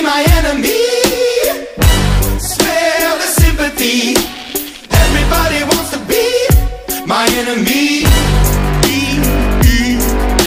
my enemy. Smell the sympathy. Everybody wants to be my enemy.